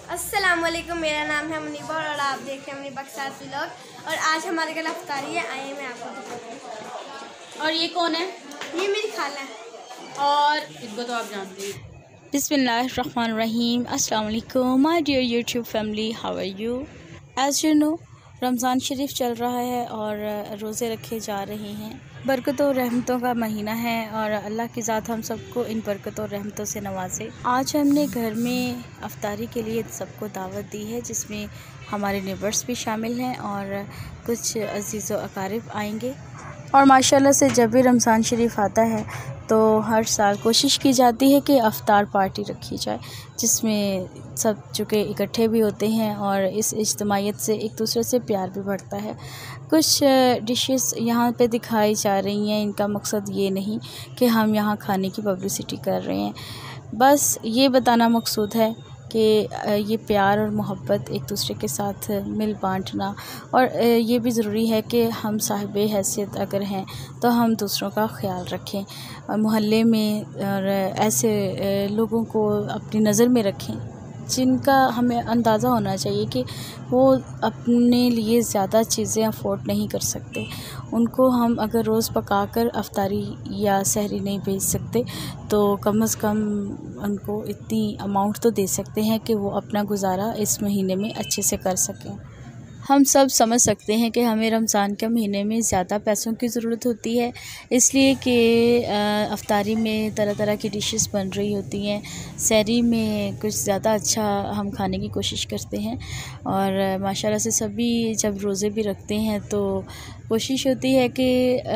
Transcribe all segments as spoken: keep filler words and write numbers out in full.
अस्सलाम वालेकुम, मेरा नाम है मुनीबा और आप देख रहे हैं मुनीबा के साथ व्लॉग। और आज हमारे घर अफ्तारी है, आइए मैं आपको दिखाती हूँ। और ये कौन है? ये मेरी खाला है और इनको तो आप जानते हैं। बिस्मिल्लाहिर्रहमानिर्रहीम। अस्सलाम वालेकुम my dear YouTube family, how are you? As you know, Ramzan शरीफ चल रहा है और रोज़े रखे जा रहे हैं। बरकत और रहमतों का महीना है और अल्लाह की ज़ात हम सबको इन बरकत और रहमतों से नवाजे। आज हमने घर में अफ्तारी के लिए सबको दावत दी है, जिसमें हमारे नेबर्स भी शामिल हैं और कुछ अजीज़ व अकारिब आएंगे। और माशाल्लाह से जब भी रमज़ान शरीफ आता है तो हर साल कोशिश की जाती है कि अफ्तार पार्टी रखी जाए, जिसमें सब चुके इकट्ठे भी होते हैं और इस इज्तिमाइयत से एक दूसरे से प्यार भी बढ़ता है। कुछ डिशेस यहाँ पे दिखाई जा रही हैं, इनका मकसद ये नहीं कि हम यहाँ खाने की पब्लिसिटी कर रहे हैं, बस ये बताना मकसूद है कि ये प्यार और मोहब्बत एक दूसरे के साथ मिल बांटना। और ये भी ज़रूरी है कि हम साहिबे हैसियत अगर हैं तो हम दूसरों का ख्याल रखें और मोहल्ले में और ऐसे लोगों को अपनी नज़र में रखें जिनका हमें अंदाज़ा होना चाहिए कि वो अपने लिए ज़्यादा चीज़ें अफोर्ड नहीं कर सकते। उनको हम अगर रोज़ पका कर अफ्तारी या सहरी नहीं भेज सकते तो कम से कम उनको इतनी अमाउंट तो दे सकते हैं कि वो अपना गुजारा इस महीने में अच्छे से कर सकें। हम सब समझ सकते हैं कि हमें रमज़ान के महीने में ज़्यादा पैसों की ज़रूरत होती है, इसलिए कि अफ्तारी में तरह तरह की डिशेस बन रही होती हैं। सहरी में कुछ ज़्यादा अच्छा हम खाने की कोशिश करते हैं और माशाल्लाह से सभी जब रोज़े भी रखते हैं तो कोशिश होती है कि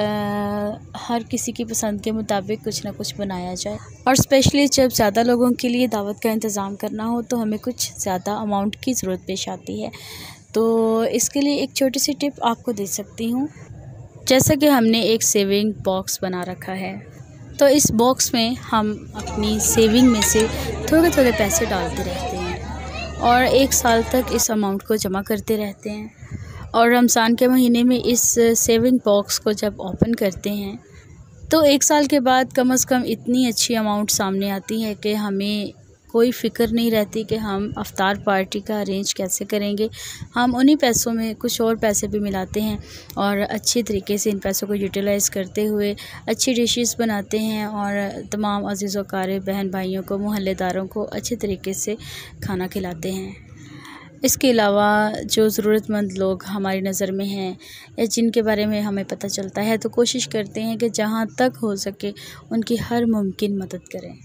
हर किसी की पसंद के मुताबिक कुछ ना कुछ बनाया जाए। और स्पेशली जब ज़्यादा लोगों के लिए दावत का इंतज़ाम करना हो तो हमें कुछ ज़्यादा अमाउंट की ज़रूरत पेश आती है। तो इसके लिए एक छोटी सी टिप आपको दे सकती हूँ। जैसा कि हमने एक सेविंग बॉक्स बना रखा है, तो इस बॉक्स में हम अपनी सेविंग में से थोड़े थोड़े पैसे डालते रहते हैं और एक साल तक इस अमाउंट को जमा करते रहते हैं। और रमज़ान के महीने में इस सेविंग बॉक्स को जब ओपन करते हैं तो एक साल के बाद कम से कम इतनी अच्छी अमाउंट सामने आती है कि हमें कोई फ़िक्र नहीं रहती कि हम अफ्तार पार्टी का अरेंज कैसे करेंगे। हम उन्हीं पैसों में कुछ और पैसे भी मिलाते हैं और अच्छे तरीके से इन पैसों को यूटिलाइज़ करते हुए अच्छी डिशेस बनाते हैं और तमाम अज़ीज़ व अक़ारिब बहन भाइयों को, मोहल्लेदारों को अच्छे तरीके से खाना खिलाते हैं। इसके अलावा जो ज़रूरतमंद लोग हमारी नज़र में हैं या जिनके बारे में हमें पता चलता है तो कोशिश करते हैं कि जहाँ तक हो सके उनकी हर मुमकिन मदद करें।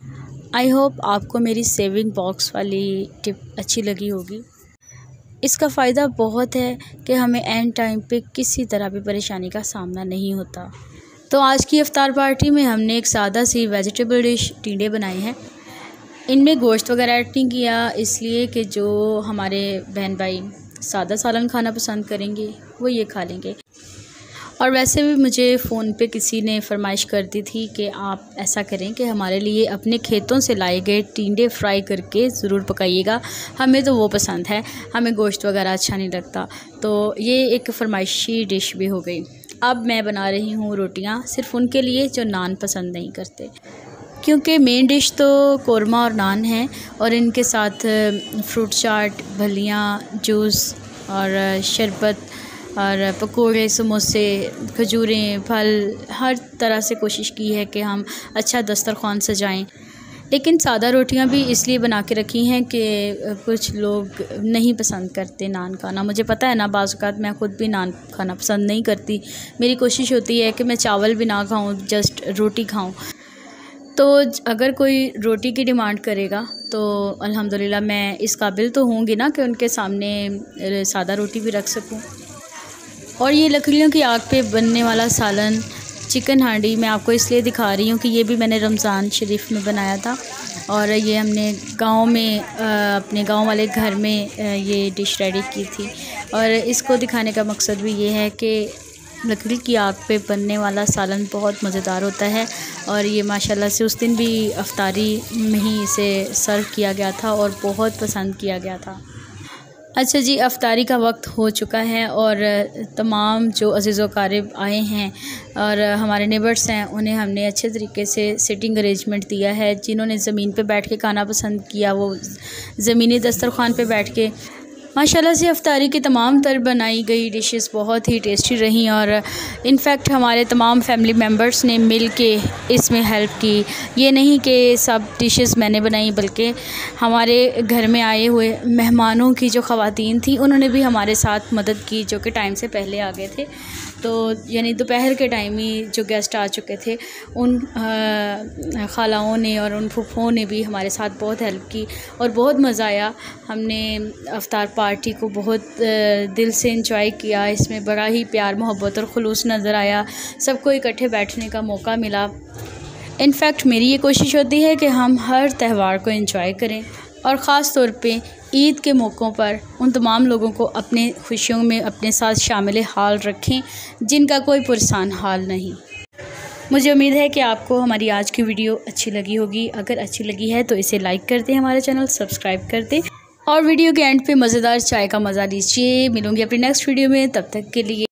आई होप आपको मेरी सेविंग बॉक्स वाली टिप अच्छी लगी होगी। इसका फ़ायदा बहुत है कि हमें एंड टाइम पे किसी तरह भी परेशानी का सामना नहीं होता। तो आज की इफ्तार पार्टी में हमने एक सादा सी वेजिटेबल डिश टिंडे बनाए हैं। इनमें गोश्त वगैरह ऐड नहीं किया, इसलिए कि जो हमारे बहन भाई सादा सालन खाना पसंद करेंगे वो ये खा लेंगे। और वैसे भी मुझे फ़ोन पे किसी ने फरमाइश कर दी थी कि आप ऐसा करें कि हमारे लिए अपने खेतों से लाए गए टिंडे फ्राई करके ज़रूर पकाइएगा, हमें तो वो पसंद है, हमें गोश्त वगैरह अच्छा नहीं लगता। तो ये एक फरमाइशी डिश भी हो गई। अब मैं बना रही हूँ रोटियाँ सिर्फ़ उनके लिए जो नान पसंद नहीं करते, क्योंकि मेन डिश तो कोरमा और नान है और इनके साथ फ्रूट चाट, भलियाँ, जूस और शरबत और पकोड़े, समोसे, खजूरें, फल, हर तरह से कोशिश की है कि हम अच्छा दस्तरख़्वान सजाएं। लेकिन सादा रोटियां भी इसलिए बना के रखी हैं कि कुछ लोग नहीं पसंद करते नान खाना। मुझे पता है ना, बाज़ औक़ात मैं ख़ुद भी नान खाना पसंद नहीं करती। मेरी कोशिश होती है कि मैं चावल भी ना खाऊं, जस्ट रोटी खाऊं। तो अगर कोई रोटी की डिमांड करेगा तो अल्हम्दुलिल्लाह मैं इस काबिल तो होंगी ना कि उनके सामने सादा रोटी भी रख सकूं। और ये लकड़ियों की आग पे बनने वाला सालन चिकन हांडी मैं आपको इसलिए दिखा रही हूँ कि ये भी मैंने रमज़ान शरीफ में बनाया था और ये हमने गांव में अपने गांव वाले घर में ये डिश रेडी की थी। और इसको दिखाने का मकसद भी ये है कि लकड़ी की आग पे बनने वाला सालन बहुत मज़ेदार होता है और ये माशाल्लाह से उस दिन भी अफ्तारी में ही इसे सर्व किया गया था और बहुत पसंद किया गया था। अच्छा जी, अफ्तारी का वक्त हो चुका है और तमाम जो अज़ीज़ व क़ारिब आए हैं और हमारे नेबर्स हैं उन्हें हमने अच्छे तरीके से सिटिंग अरेंजमेंट दिया है। जिन्होंने ज़मीन पे बैठ के खाना पसंद किया वो ज़मीनी दस्तरख़्वान पे बैठ के माशाल्लाह से अफ्तारी की तमाम तर बनाई गई डिशेस बहुत ही टेस्टी रहीं और इनफैक्ट हमारे तमाम फैमिली मेम्बर्स ने मिल के इसमें हेल्प की। ये नहीं कि सब डिशेस मैंने बनाई, बल्कि हमारे घर में आए हुए मेहमानों की जो ख़वातीन थी उन्होंने भी हमारे साथ मदद की, जो कि टाइम से पहले आ गए थे। तो यानी दोपहर के टाइम ही जो गेस्ट आ चुके थे उन खालाओं ने और उन फूफों ने भी हमारे साथ बहुत हेल्प की और बहुत मज़ा आया। हमने अफ्तार पार्टी को बहुत दिल से इंजॉय किया। इसमें बड़ा ही प्यार मोहब्बत और खुलूस नज़र आया। सबको इकट्ठे बैठने का मौका मिला। इनफैक्ट मेरी ये कोशिश होती है कि हम हर त्यौहार को एंजॉय करें और ख़ास तौर पे ईद के मौक़ों पर उन तमाम लोगों को अपने खुशियों में अपने साथ शामिल हाल रखें जिनका कोई पुरसान हाल नहीं। मुझे उम्मीद है कि आपको हमारी आज की वीडियो अच्छी लगी होगी। अगर अच्छी लगी है तो इसे लाइक कर दें, हमारे चैनल सब्सक्राइब कर दें और वीडियो के एंड पे मज़ेदार चाय का मज़ा लीजिए। मिलूँगी अपनी नेक्स्ट वीडियो में, तब तक के लिए